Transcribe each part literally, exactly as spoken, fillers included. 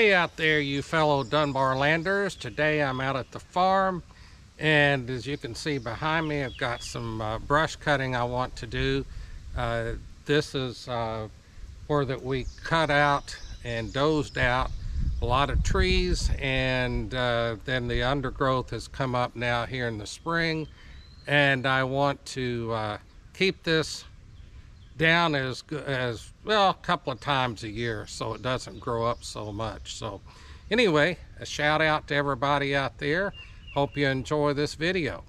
Hey out there, you fellow Dunbar landers. Today I'm out at the farm, and as you can see behind me, I've got some uh, brush cutting I want to do. Uh, this is uh, where that we cut out and dozed out a lot of trees, and uh, then the undergrowth has come up now here in the spring, and I want to uh, keep this down as as well a couple of times a year so it doesn't grow up so much. So anyway, a shout out to everybody out there. Hope you enjoy this video.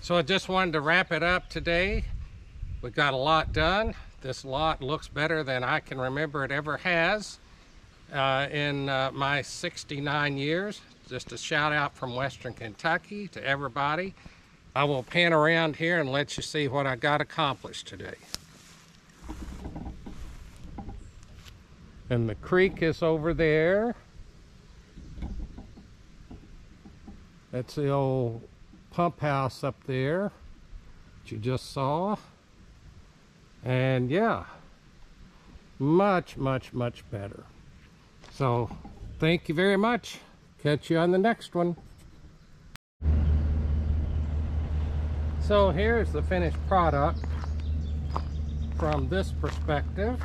So I just wanted to wrap it up today. We got a lot done. This lot looks better than I can remember it ever has uh, in uh, my sixty-nine years. Just a shout out from Western Kentucky to everybody. I will pan around here and let you see what I got accomplished today. And the creek is over there. That's the old pump house up there that you just saw. And yeah, much, much, much better. So thank you very much. Catch you on the next one. So here's the finished product from this perspective.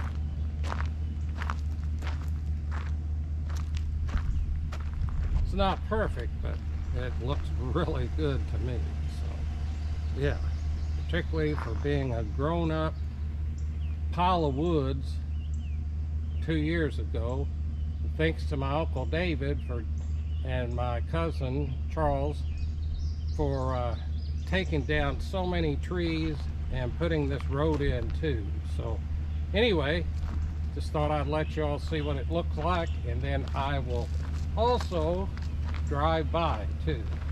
It's not perfect, but it looks really good to me. So yeah, particularly for being a grown-up pile of woods two years ago. Thanks to my Uncle David for and my cousin Charles for uh, taking down so many trees and putting this road in too. So anyway, just thought I'd let you all see what it looks like, and then I will also drive by too.